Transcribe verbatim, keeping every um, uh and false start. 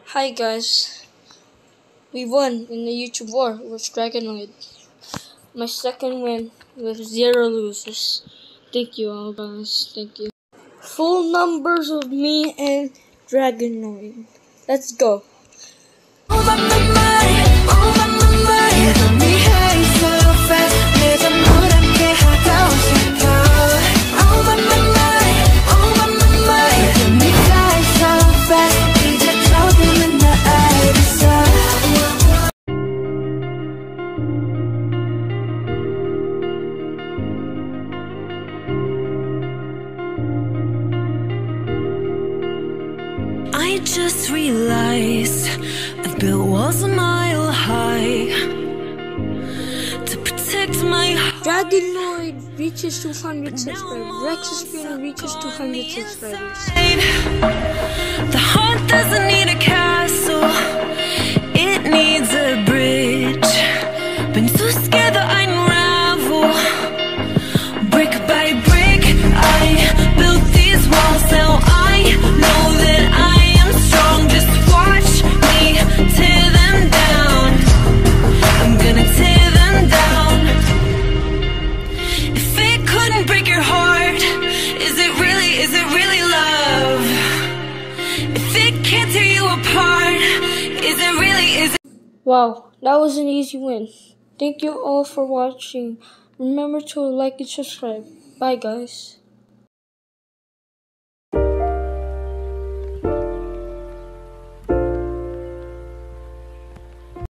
Hi guys, we won in the YouTube war with Dragonoid. My second win with zero losses. Thank you all guys, thank you. Full numbers of me and Dragonoid. Let's go. I just realized I've built walls a mile high to protect my heart. Dragonoid reaches two hundred subscribers. Rex Espina reaches two hundred subscribers. The heart doesn't need a castle, it needs a bridge. Been too scared that I unravel. Brick by brick, I built these walls. Now I know that I am strong. Just watch me tear them down. I'm gonna tear them down. If it couldn't break your heart, is it really, is it really love? If it can't tear you apart, is it really, is it? Wow, that was an easy win. Thank you all for watching. Remember to like and subscribe. Bye guys.